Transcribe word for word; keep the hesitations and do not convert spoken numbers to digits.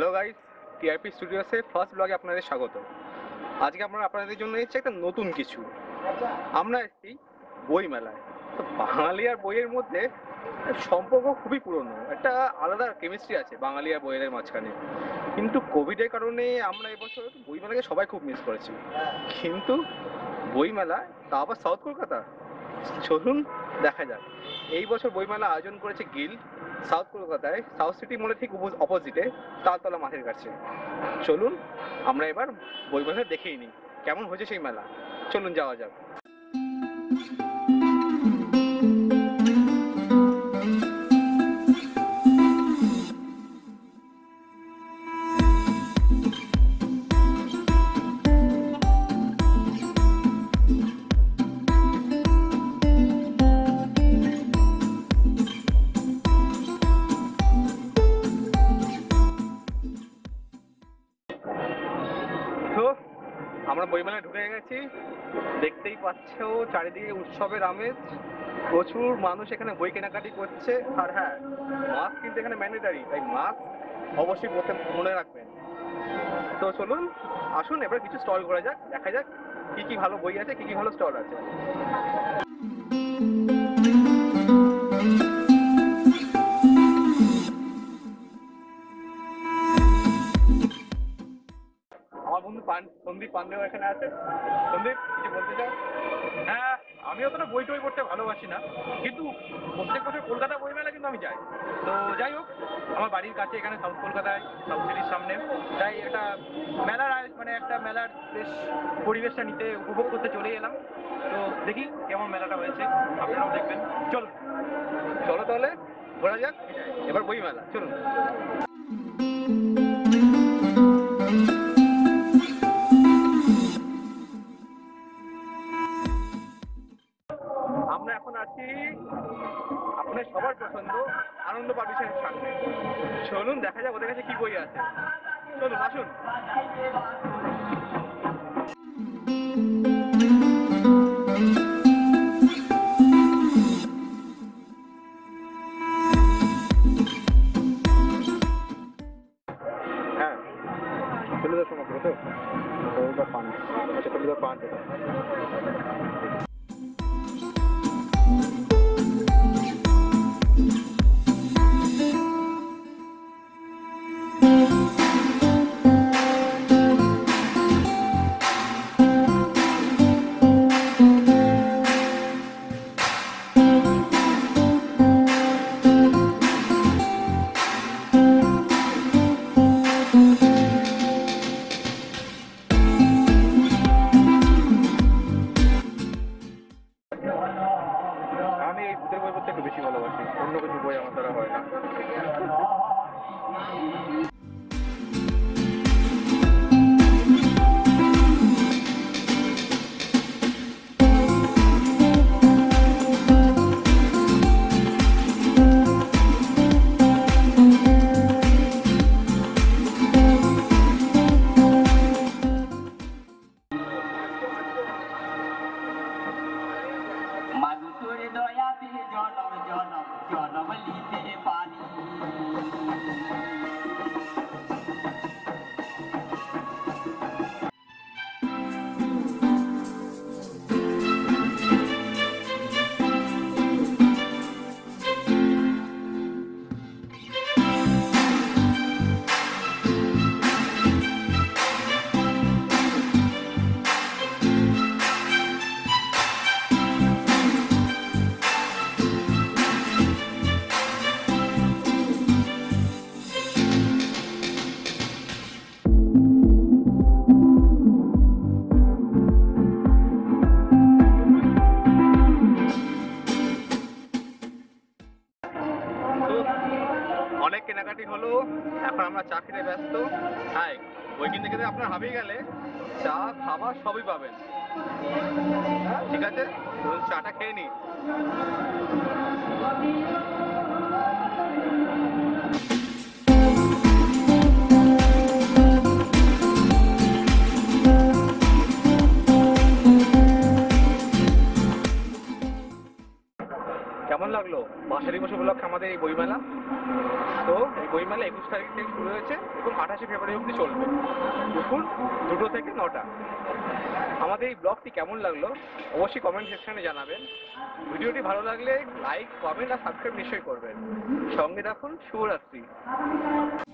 Hello guys, TRP স্টুডিওসে first ব্লগে আপনাদের স্বাগত। আজকে আমরা আপনাদের জন্য এসেছি একটা নতুন কিছু। আমরা এসেছি বই মেলায়। তো বাঙালি আর বইয়ের মধ্যে সম্পর্ক খুবই পুরনো, একটা আলাদা কেমিস্ট্রি আছে বাঙালি আর বইয়ের মাঝখানে। কিন্তু কোভিডের কারণে আমরা এবছর বইমেলাকে সবাই খুব মিস করেছি। কিন্তু বইমেলা, তা আবার সাউথ কলকাতা, চলুন দেখা যাক। এই বছর বইমেলা আয়োজন করেছে গিল্ড, সাউথ কলকাতায় সাউথ সিটি মলে ঠিক অপোজিটে তালতলা মাঠের কাছে। চলুন আমরা এবার বইমেলা দেখেই নিই কেমন হয়েছে সেই মেলা। চলুন যাওয়া যাক। তো আমরা বইমেলায় ঢুকে গেছি, দেখতেই পাচ্ছো চারিদিকে উৎসবের আমেজ। প্রচুর মানুষ এখানে বই কেনাকাটি করছে। আর হ্যাঁ, মাস্ক কিন্তু এখানে ম্যান্ডেটারি, তাই মাস্ক অবশ্যই পরতে মনে রাখবেন। তো চলুন আসুন এবার কিছু স্টল করা যাক, দেখা যাক কি কি ভালো বই আছে, কি কি ভালো স্টল আছে। আমার বন্ধু সন্দীপ পান্ডেও এখানে আছে। সন্দীপ, কিছু বলতে চাও? হ্যাঁ, আমি অতটা বই টই পড়তে ভালোবাসি না, কিন্তু প্রত্যেক বছর কলকাতা বইমেলা কিন্তু আমি যাই। তো যাই হোক, আমার বাড়ির কাছে এখানে সাউথ কলকাতায় সাউথ সিটির সামনে, তাই একটা মেলার আয়োজন, মানে একটা মেলার বেশ পরিবেশটা নিতে উপভোগ করতে চলে এলাম। তো দেখি কেমন মেলাটা হয়েছে, আপনারাও দেখবেন। চল চলো তাহলে ঘোরা যাক এবার বই মেলা, চলুন। আমরা এখন আছি আপনার সবার পছন্দ আনন্দ পাবলিশারের সামনে। চলুন দেখা যাক ওদের কাছে কি বই আছে। চলুন আসুন। হ্যাঁ, ফেলুদা সমগ্র তো ফেলুদা পান, আচ্ছা ফেলুদা পান এটা। আমি এই ভূতের বই পড়তে একটু বেশি ভালোবাসি, অন্য কিছু বই আমার দ্বারা হয় না। মাগুর দয়াতে জনম জনম জনম লিতে পারি। অনেক কেনাকাটি হলো, এখন আমরা চা খেতে ব্যস্ত। হ্যাঁ, বই কিনতে খেতে আপনার হাবিয়ে গেলে চা খাবার সবই পাবেন। ঠিক আছে, চাটা খেয়ে নিই। কেমন লাগলো? লাগলো বাঁশালী বসু উপলক্ষে আমাদের এই বইমেলা? তো এই বইমেলা একুশ তারিখ থেকে শুরু হয়েছে এবং আঠাশে ফেব্রুয়ারি অবধি চলবে দুপুর দুটো থেকে নটা। আমাদের এই ব্লগটি কেমন লাগলো অবশ্যই কমেন্ট সেকশনে জানাবেন। ভিডিওটি ভালো লাগলে লাইক, কমেন্ট আর সাবস্ক্রাইব নিশ্চয়ই করবেন। সঙ্গে রাখুন। শুভরাত্রি।